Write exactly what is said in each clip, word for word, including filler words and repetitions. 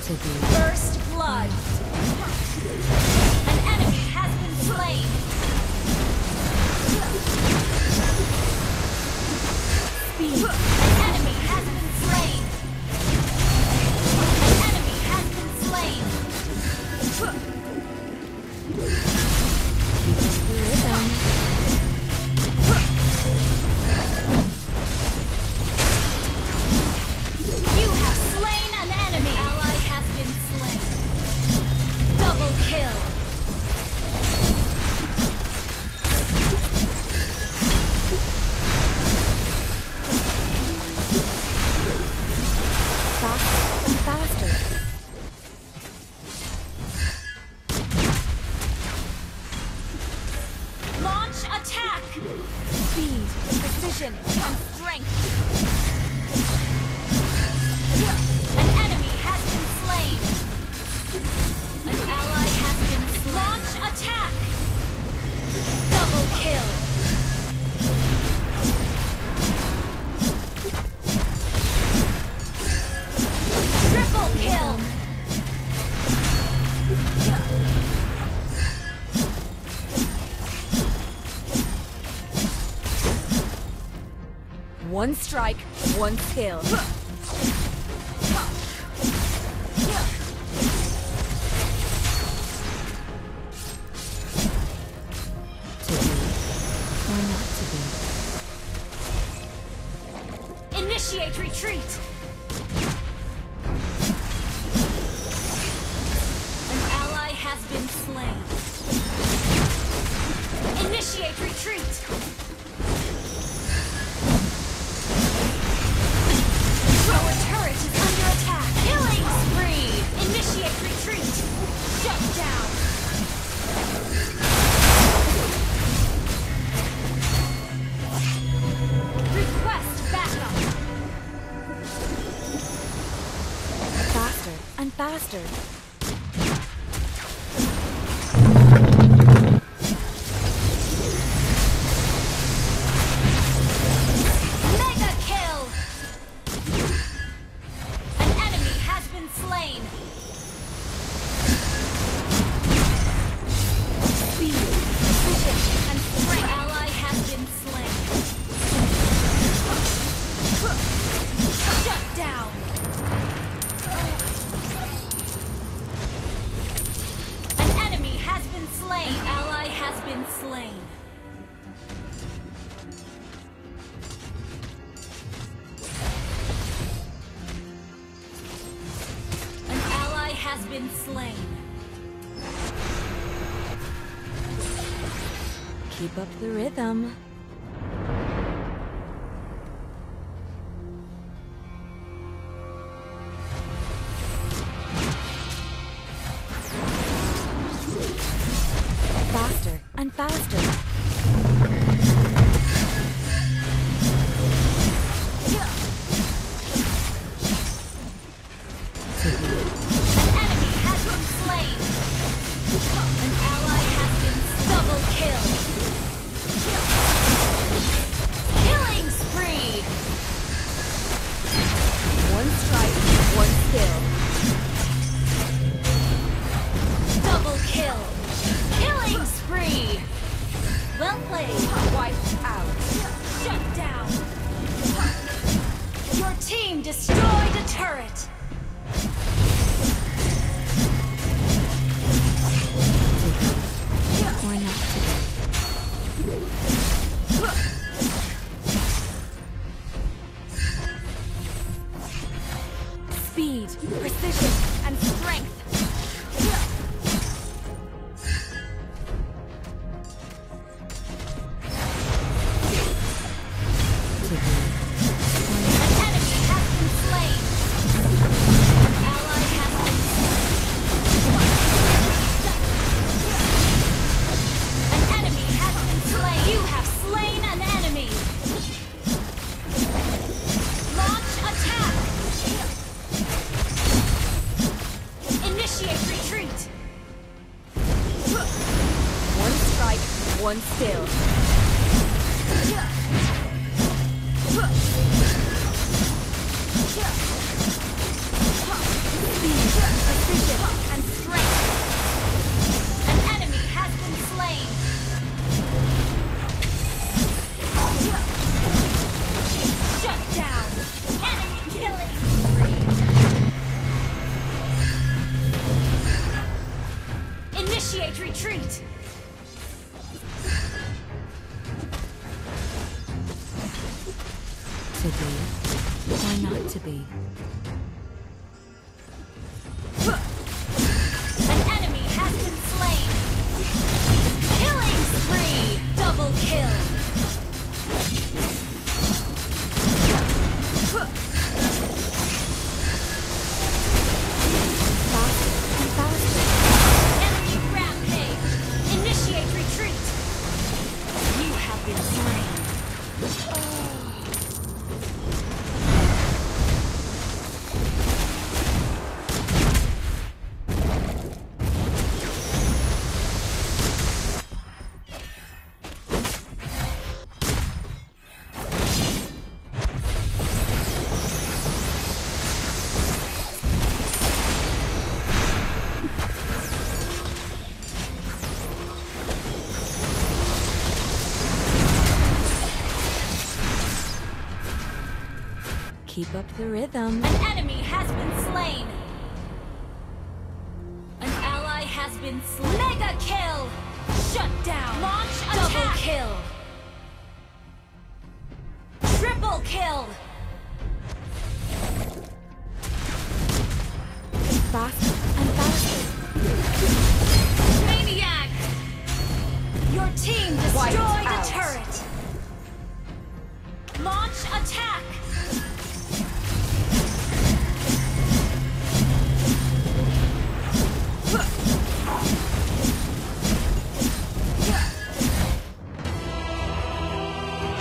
To be. First blood. An enemy has been slain. Speed. An enemy has been slain. An enemy has been slain. You have slain an enemy. Ally has been slain. Double kill. Faster and faster. Launch attack. Speed, precision, and strength. An enemy has been slain. An ally has been slain. Launch attack. Double kill. Triple kill. One strike, one kill. To be or not to be. Initiate retreat. An ally has been slain. Initiate retreat. Our turret is under attack. Killing spree. Initiate retreat. Shut down. Request backup. Faster and faster. Mega kill. An enemy has been slain. Speed, precision, and strength. Ally has been slain. Shut down. An enemy has been slain. An ally has been slain. An ally has been slain. Keep up the rhythm. Faster and faster. To be. An enemy has been slain. An ally has been double kill. Killing spree. One strike, one kill. Double kill. Killing spree. Well played. Wiped out. Shut down. Your team destroyed a turret. Or not to be. Speed, precision, and strength. To be. An enemy has been slain. An ally has been slain. An enemy has been slain. You have slain an enemy. Launch attack. To be, or not to be. An enemy has been slain. Killing spree. Double kill. Faster and faster. Enemy rampage. Initiate retreat. You have been slain. Keep up the rhythm. An enemy has been slain. An ally has been slain. Mega kill. Shut down. Launch attack. Double kill. Triple kill. Faster and faster. Maniac. Your team destroyed a turret. Launch attack.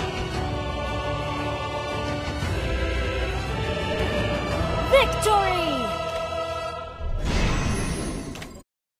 Victory!